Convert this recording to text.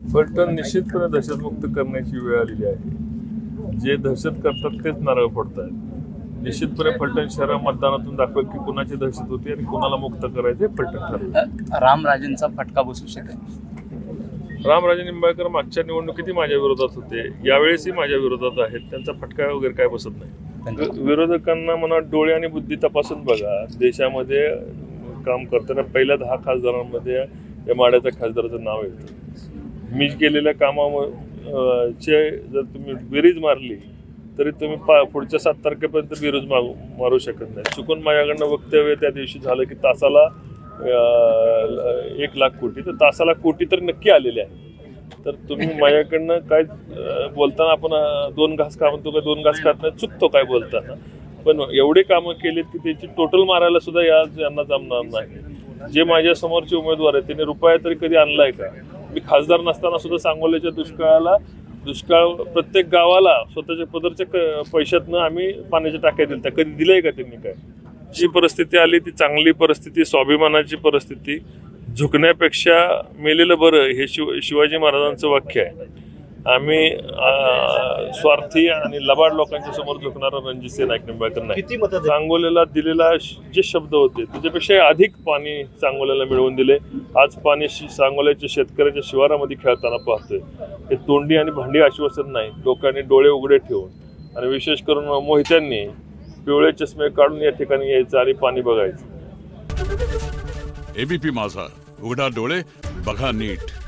फलटण निश्चितपणे दहशतमुक्त करण्याची वेळ आलेली आहे. जे दहशत करतात तेच नारळ फोडतात. निश्चितपणे फलटण शहर मतदानातून दाखवेल की कुणाची दहशत होती आणि कुणाला मुक्त करायचे फलटण ठरवेल. रामराजेंचा फटका बसू शकेल. रामराजे निंबाळकर मागच्या निवडणुकीतही माझ्या विरोधात होते, यावेळेसही माझ्या विरोधात आहेत. त्यांचा फटका वगैरे काय बसत नाही. विरोधकांना म्हणा डोळे आणि बुद्धी तपासून बघा. देशामध्ये काम करताना पहिल्या 10 खासदारांमध्ये या माड्याच्या खासदाराचं नाव येतं. मी केलेल्या कामाचे जर तुम्ही बेरीज मारली तरी तुम्ही पुढच्या 7 तारखेपर्यंत बेरीज मारू शकत नाही. चुकून माझ्याकडनं वक्तव्य त्या दिवशी झालं की तासाला 1 लाख कोटी, तर तासाला कोटी तर नक्की आलेले आहे. तर तुम्ही माझ्याकडनं काय बोलताना आपण 2 घास का म्हणतो, काय 2 घास खात नाही, चुकतो काय बोलताना. पण एवढे कामं केलेत की त्याची टोटल मारायला सुद्धा यांना जमणार नाही. जे माझ्या समोरचे उमेदवार आहेत त्यांनी रुपया तरी कधी आणलाय का? मी खासदार नसताना सुद्धा सांगोल्याच्या दुष्काळ प्रत्येक गावाला स्वतःच्या पदरच्या पैशातनं आम्ही पाण्याच्या टाक्या दिल्या. कधी दिलंय का त्यांनी? काय जी परिस्थिती आली ती चांगली परिस्थिती, स्वाभिमानाची परिस्थिती. झुकण्यापेक्षा मेलेलं बरं हे शिवाजी महाराजांचं वाक्य आहे. आम्ही स्वार्थी आणि लबाड लोकांच्या समोर झुकणारा रणजितसिंह नाईक निंबाळकर नाही. सांगोल्याला दिलेला जे शब्द होते त्याच्यापेक्षा अधिक पाणी सांगोल्याला मिळवून दिले. आज पाणी सांगोल्याच्या शेतकऱ्याच्या शिवारामध्ये खेळताना पाहतोय. हे तोंडी आणि भांडी आश्वासन नाही. लोकांनी डोळे उघडे ठेवून आणि विशेष करून मोहित्यांनी पिवळे चष्मे काढून या ठिकाणी यायचं आणि पाणी बघायचं. एबीपी माझा, उघडा डोळे बघा नीट.